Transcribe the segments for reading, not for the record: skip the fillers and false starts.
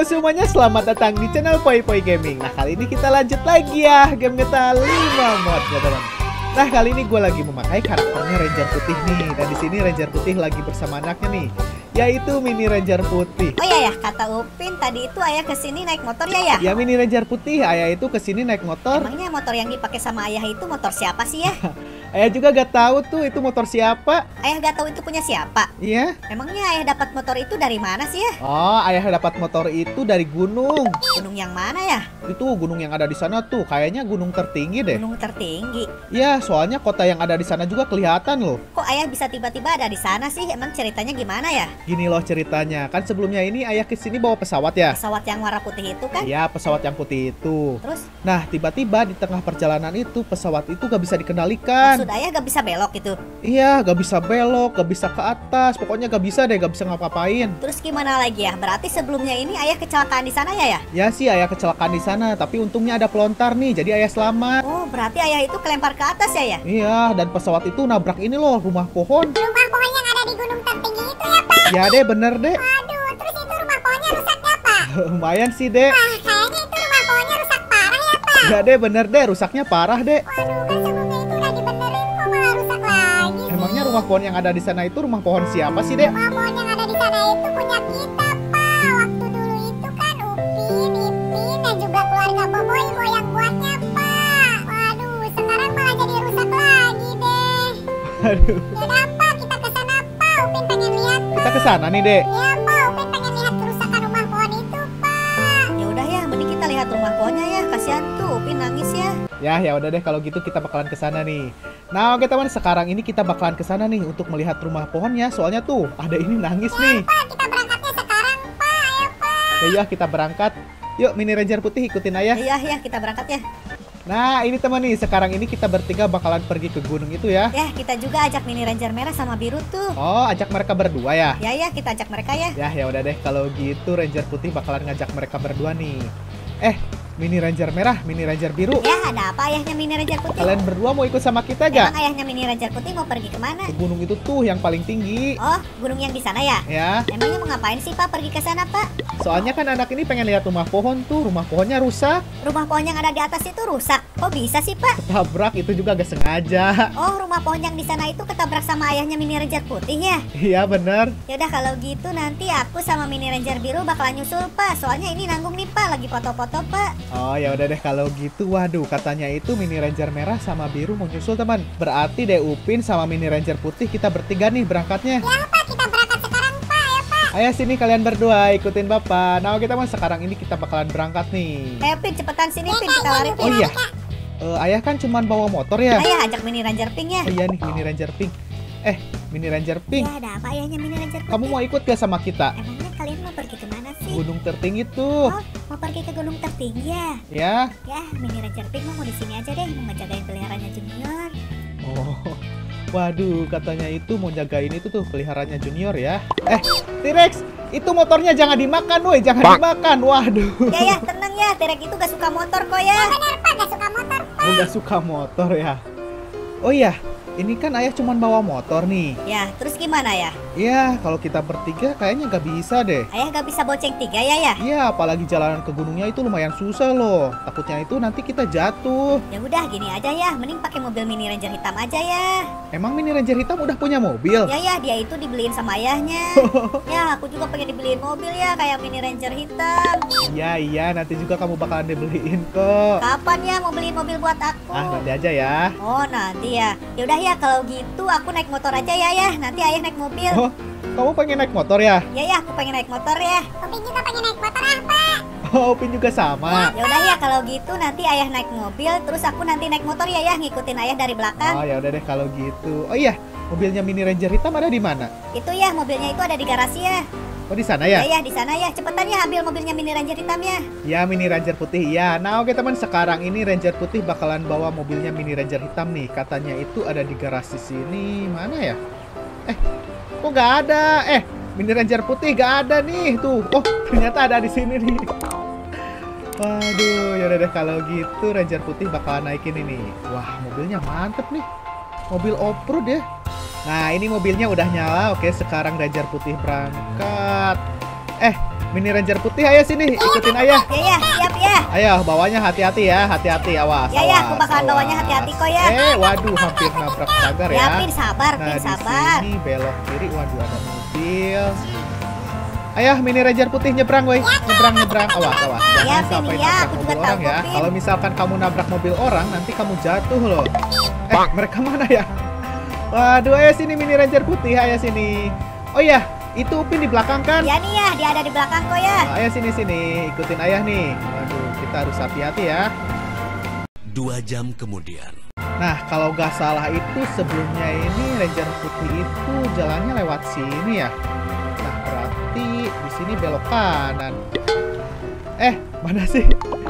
semuanya, selamat datang di channel Poi Poi Gaming. Nah, kali ini kita lanjut lagi ya game GTA 5 mod ya teman. Nah, kali ini gue lagi memakai karakternya Ranger Putih nih. Dan di sini Ranger Putih lagi bersama anaknya nih, yaitu Mini Ranger Putih. Oh iya ya, kata Upin tadi itu ayah kesini naik motor ya? Ya, Mini Ranger Putih, ayah itu kesini naik motor. Emangnya motor yang dipakai sama ayah itu motor siapa sih ya? Ayah juga gak tahu tuh itu motor siapa. Ayah gak tahu itu punya siapa? Iya. Emangnya ayah dapat motor itu dari mana sih ya? Oh, ayah dapat motor itu dari gunung. Gunung yang mana ya? Itu gunung yang ada di sana tuh, kayaknya gunung tertinggi deh. Gunung tertinggi. Ya, soalnya kota yang ada di sana juga kelihatan loh. Kok ayah bisa tiba-tiba ada di sana sih? Emang ceritanya gimana ya? Gini loh ceritanya, kan sebelumnya ini ayah kesini bawa pesawat ya. Pesawat yang warna putih itu kan? Iya, pesawat yang putih itu. Terus? Nah, tiba-tiba di tengah perjalanan itu pesawat itu gak bisa dikendalikan. Maksud ayah gak bisa belok gitu? Iya, gak bisa belok, gak bisa ke atas. Pokoknya gak bisa deh, gak bisa ngapa-ngapain. Terus gimana lagi ya? Berarti sebelumnya ini ayah kecelakaan di sana ya? Ya sih, ayah kecelakaan di sana, tapi untungnya ada pelontar nih, jadi ayah selamat. Oh, berarti ayah itu kelempar ke atas ya? Iya, dan pesawat itu nabrak ini loh, rumah pohon. Rumah pohon yang ada di gunung tertinggi itu ya, Pak? Ya deh, bener deh. Aduh, terus itu rumah pohonnya rusak ya, Pak? Lumayan sih deh. Wah, kayaknya itu rumah pohonnya rusak parah ya, Pak? Ya deh, bener deh, rusaknya parah deh. Waduh, kan sebelumnya itu udah dibenerin, kok malah rusak lagi sih? Emangnya rumah pohon yang ada di sana itu rumah pohon siapa sih deh? Rumah pohon yang ada di sana itu punya kita, Pak. Waktu dulu itu kan Upin, Ipin, dan juga keluarga Boboibo yang buatnya, Pak. Waduh, sekarang malah jadi rusak lagi deh. Aduh, Yaudah, Pak, kita ke sana, Pak. Upin pengen lihat. kita ke sana nih deh. Iya, Pak, Upin pengen lihat kerusakan rumah pohon itu, Pak. Ya udah ya, mending kita lihat rumah pohonnya ya. Kasihan tuh Upin nangis ya. Ya udah deh kalau gitu kita bakalan ke sana nih. Nah, oke teman, sekarang ini kita bakalan ke sana nih untuk melihat rumah pohonnya. Soalnya tuh ada ini nangis nih. Pak, kita berangkatnya sekarang, Pak. Ayo, Pak. Ya kita berangkat. Yuk, Mini Ranger Putih ikutin ayah. Iya, kita berangkat ya. Nah, ini teman nih, sekarang ini kita bertiga bakalan pergi ke gunung itu ya. Ya, kita juga ajak Mini Ranger merah sama biru tuh. Oh, ajak mereka berdua ya. Ya, kita ajak mereka ya. Ya udah deh kalau gitu Ranger Putih bakalan ngajak mereka berdua nih. Mini Ranger merah, Mini Ranger biru. Ya, ada apa ayahnya Mini Ranger Putih? Kalian berdua mau ikut sama kita Emang gak? ayahnya Mini Ranger Putih mau pergi kemana? Ke gunung itu tuh yang paling tinggi. Oh, gunung yang di sana ya? Ya, Emangnya mau ngapain sih Pak pergi ke sana Pak? soalnya kan anak ini pengen lihat rumah pohon tuh. Rumah pohonnya rusak. Rumah pohon yang ada di atas itu rusak. Kok bisa sih Pak? Tabrak itu juga gak sengaja. Oh, rumah pohon yang di sana itu ketabrak sama ayahnya Mini Ranger Putih ya? Iya bener. Yaudah kalau gitu nanti aku sama Mini Ranger biru bakalan nyusul Pak. Soalnya ini nanggung nih Pak, lagi foto-foto Pak. Oh ya udah deh kalau gitu. Waduh, katanya itu Mini Ranger merah sama biru mau nyusul teman. Berarti deh Upin sama Mini Ranger Putih kita bertiga nih berangkatnya. Ya, Pak, kita berangkat sekarang, Pak. Ayo, Pak. Ayo sini kalian berdua ikutin bapak. Nah kita mah sekarang ini kita bakalan berangkat nih. Ayo Pin, cepetan sini Pin, kita lari Oh Pin. iya, ayah kan cuman bawa motor ya. Ayah ajak Mini Ranger Pink ya. Oh iya nih Mini Ranger Pink. Mini Ranger Pink, Ya, ada apa ayahnya Mini Ranger Pink? kamu mau ikut gak sama kita? Emangnya kalian mau pergi kemana sih? Gunung tertinggi tuh. Oh, mau pergi ke gunung tertinggi ya? Ya. Ya, Mini Ranger Pink mau di sini aja deh, mau ngejagain peliharaannya Junior. Oh. Waduh, katanya itu mau jagain itu tuh peliharanya Junior ya. T-Rex, itu motornya jangan dimakan woi, jangan dimakan. Waduh. Ya, tenang ya, Terek itu gak suka motor kok ya. Bener, Pak, gak suka motor, Pak. Oh, gak suka motor ya. Oh iya, ini kan ayah cuman bawa motor nih. Ya, terus gimana ya? Ya, kalau kita bertiga kayaknya gak bisa deh. Ayah gak bisa bonceng 3 ya? Iya, apalagi jalanan ke gunungnya itu lumayan susah loh. Takutnya itu nanti kita jatuh. Ya udah gini aja ya, mending pakai mobil Mini Ranger hitam aja ya. Emang Mini Ranger hitam udah punya mobil? Ya, dia itu dibeliin sama ayahnya. Ya, aku juga pengen dibeliin mobil ya, kayak Mini Ranger hitam. Iya, nanti juga kamu bakalan dibeliin kok. Kapan ya mau beliin mobil buat aku? Nanti aja ya. Oh, nanti ya. Ya udah ya, kalau gitu aku naik motor aja ya. Nanti ayah naik mobil. Oh, kamu pengen naik motor ya? Ya, aku pengen naik motor ya. Upin juga pengen naik motor, ah, Pak. Oh, Upin juga sama. Ya udah ya, kalau gitu nanti ayah naik mobil, terus aku nanti naik motor ya, ngikutin ayah dari belakang. Oh, ya udah deh kalau gitu. Oh iya, mobilnya Mini Ranger hitam ada di mana? Itu ya, mobilnya itu ada di garasi ya. Oh, di sana ya? Ya, di sana ya. Cepetan ya ambil mobilnya Mini Ranger hitam ya. Ya, Mini Ranger putih. Ya, nah oke teman, sekarang ini Ranger putih bakalan bawa mobilnya Mini Ranger hitam nih. Katanya itu ada di garasi sini. Mana ya? Kok nggak ada? Mini Ranger putih nggak ada nih. Tuh, oh ternyata ada di sini nih. Waduh, yaudah deh kalau gitu Ranger putih bakalan naikin ini. Wah, mobilnya mantep nih. Mobil off-road ya. Nah, ini mobilnya udah nyala. Oke, sekarang Ranger putih berangkat. Mini Ranger putih, ayo sini, ikutin ayah. Ya, siap ya. Ayo, bawanya hati-hati ya, hati-hati, awas. Ya, awas, aku bakalan awas. bawanya hati-hati kok ya. Waduh, hampir nabrak pagar ya. Ya, Pin sabar, Nah, Pin di sabar. sini belok kiri, waduh ada mobil. Ayah, Mini Ranger putih nyebrang, woi. Nyebrang. Awas. Ya, Jangan Pin, sampai ya, nabrak aku juga mobil orang tahu, ya. Pin. Kalau misalkan kamu nabrak mobil orang, nanti kamu jatuh loh. Mereka mana ya? Waduh, ayo sini Mini Ranger putih, ayo sini. Oh iya, itu Upin di belakang kan? Ya nih ya, dia ada di belakang kok ya. Nah, ayo sini, ikutin ayah nih. Waduh, kita harus hati-hati ya. 2 jam kemudian. Nah, kalau nggak salah itu sebelumnya ini Ranger putih itu jalannya lewat sini ya. Nah, berarti di sini belok kanan. Mana sih?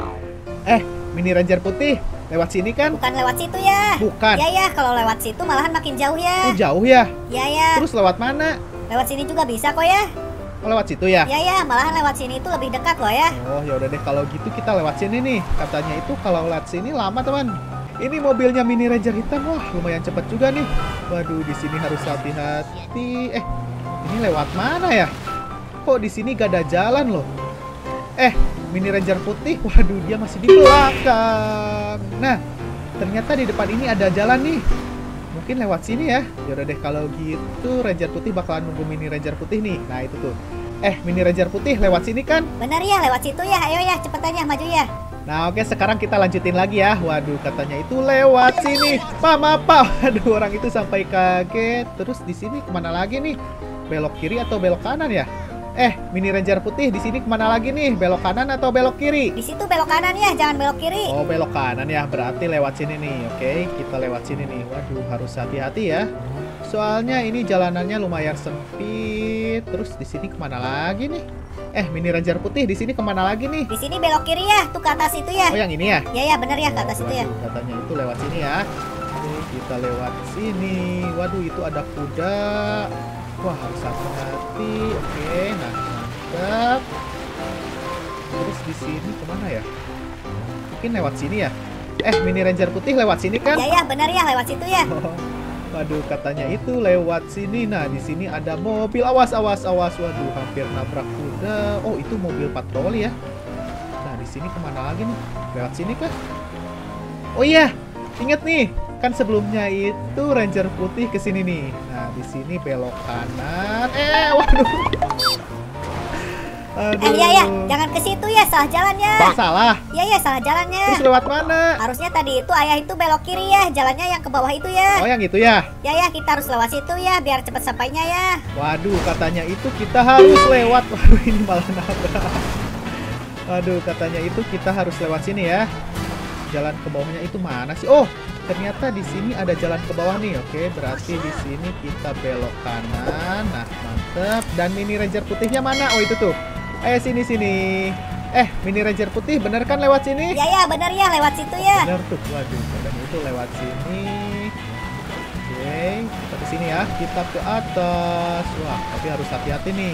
Mini Ranger putih lewat sini kan? Bukan lewat situ ya. Bukan. Ya, kalau lewat situ malahan makin jauh ya. Oh, jauh ya? Ya. Terus lewat mana? Lewat sini juga bisa kok ya. Oh, lewat situ ya? Ya, malahan lewat sini itu lebih dekat loh ya. Oh, ya udah deh kalau gitu kita lewat sini nih. Katanya itu kalau lewat sini lama, teman. Ini mobilnya Mini Ranger hitam. Wah, lumayan cepat juga nih. Waduh, di sini harus hati-hati. Ini lewat mana ya? Kok di sini gak ada jalan loh? Mini Ranger putih. Waduh, dia masih di belakang. Nah, ternyata di depan ini ada jalan nih. Mungkin lewat sini ya. Ya udah deh kalau gitu Ranger putih bakalan nunggu Mini Ranger putih nih. Nah, itu tuh. Mini Ranger putih lewat sini kan? Benar ya, lewat situ ya. Ayo ya, cepetan ya, maju ya. Nah, oke, sekarang kita lanjutin lagi ya. Waduh, katanya itu lewat sini. Apa? Waduh, orang itu sampai kaget. Terus di sini kemana lagi nih? Belok kiri atau belok kanan ya? Mini Ranger putih di sini kemana lagi nih? Belok kanan atau belok kiri? Di situ belok kanan ya, jangan belok kiri. Oh, belok kanan ya. Berarti lewat sini nih. Oke, kita lewat sini nih. Waduh, harus hati-hati ya. Soalnya ini jalanannya lumayan sempit. Terus di sini kemana lagi nih? Mini Ranger putih di sini kemana lagi nih? Di sini belok kiri ya, tuh ke atas itu ya. Oh, yang ini ya? Ya, benar ya, ke atas itu ya. Waduh, katanya itu lewat sini ya. Oke, kita lewat sini. Waduh, itu ada kuda. Wah, harus hati-hati. Oke, nah, mantap. Terus di sini kemana ya? Mungkin lewat sini ya? Mini Ranger putih lewat sini kan? Ya, benar ya, lewat situ ya. Waduh, katanya itu lewat sini. Nah, di sini ada mobil. Awas. Waduh, hampir nabrak kuda. Oh, itu mobil patroli ya. Nah, di sini kemana lagi nih? Lewat sini kah? Oh iya, ingat nih. Kan sebelumnya itu Ranger putih ke sini nih. Nah, di sini belok kanan. Waduh. Aduh. Ya, jangan ke situ ya, salah jalannya. Salah. Ya, salah jalannya. Terus lewat mana? Harusnya tadi itu ayah itu belok kiri ya, jalannya yang ke bawah itu ya. Oh, yang itu ya? Ya, kita harus lewat situ ya, biar cepat sampainya ya. Waduh, katanya itu kita harus lewat. Waduh, ini malah nabrak. Waduh, katanya itu kita harus lewat sini ya. Jalan ke bawahnya itu mana sih? Oh, ternyata di sini ada jalan ke bawah nih. Oke, berarti di sini kita belok kanan. Nah, mantep. Dan Mini Ranger putihnya mana? Oh, itu tuh. Ayo sini. Mini Ranger putih bener kan lewat sini? Ya, benar ya, lewat situ ya. Bener tuh. Waduh, katanya itu lewat sini. Oke, kita ke sini ya. Kita ke atas. Wah, tapi harus hati-hati nih.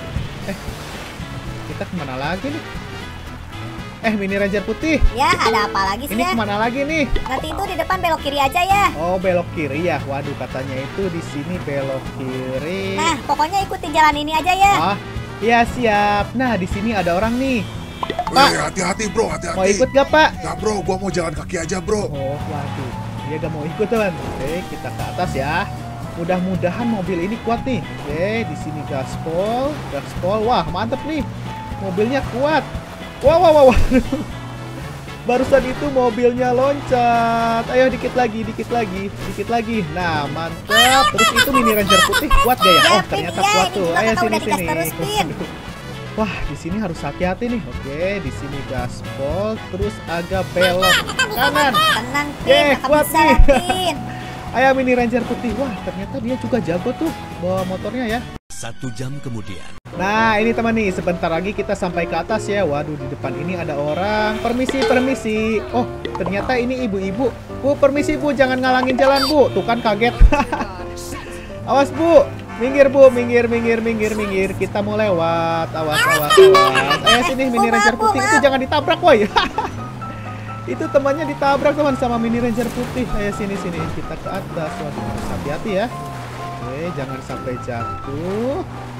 Kita kemana lagi nih? Mini Ranger putih. Ya, ada apa lagi sih Ini ya? kemana lagi nih? Nanti itu di depan belok kiri aja ya. Oh, belok kiri ya. Waduh, katanya itu di sini belok kiri. Nah, pokoknya ikuti jalan ini aja ya. Ah, iya siap. Nah, di sini ada orang nih. Pak, Hati-hati bro, hati-hati. mau ikut gak, Pak? Nggak bro, gua mau jalan kaki aja bro. Oh, waduh. Dia gak mau ikut, teman. Oke, kita ke atas ya. Mudah-mudahan mobil ini kuat nih. Oke, di sini gaspol. Wah, mantep nih. Mobilnya kuat. Wow. Barusan itu mobilnya loncat. Ayo dikit lagi. Nah, mantap. Terus itu Mini Ranger putih kuat gak ya? Ya, Oh, Pin, ternyata iya, kuat ini tuh. juga Ayo kakak udah sini. digas terus, Pin. Wah, di sini harus hati-hati nih. Oke, di sini gaspol, terus agak belok kanan. Tenang, Pin, kakak kuat bisa nih. lah, Pin. Ayo Mini Ranger putih. Wah, ternyata dia juga jago tuh bawa motornya ya. 1 jam kemudian. Nah, ini teman nih, sebentar lagi kita sampai ke atas ya. Waduh, di depan ini ada orang. Permisi. Oh, ternyata ini ibu-ibu. Bu, permisi Bu, jangan ngalangin jalan Bu. Tuh kan kaget. Awas Bu, minggir Bu, minggir. Kita mau lewat. Awas. Ayo sini Mini Ranger putih. Itu jangan ditabrak, woi. Itu temannya ditabrak teman sama Mini Ranger putih. Ayo sini. Kita ke atas. Waduh, harus hati-hati ya. Oke, jangan sampai jatuh.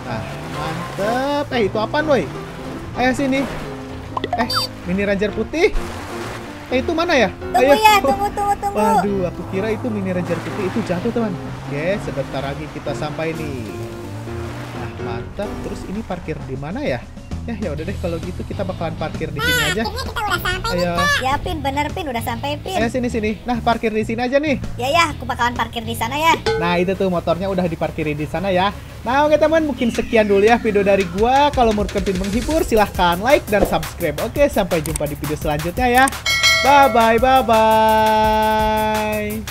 Nah, mantep. Itu apaan, woi? Ayo sini. Mini Ranger putih. Itu mana ya? Tunggu ya, tunggu. Waduh, aku kira itu Mini Ranger putih itu jatuh, teman. Oke, sebentar lagi kita sampai nih. Nah, mantap. Terus ini parkir di mana ya? Ya udah deh kalau gitu kita bakalan parkir di sini aja. Akhirnya kita udah sampai nih. Ayo. Ya, Pin, bener Pin, udah sampai Pin. Ayo sini. Nah, parkir di sini aja nih. Ya, aku bakalan parkir di sana ya. Nah, itu tuh motornya udah diparkirin di sana ya. Nah, oke teman, mungkin sekian dulu ya video dari gua. Kalau menurut kalian menghibur, silahkan like dan subscribe. Oke, sampai jumpa di video selanjutnya ya. Bye bye.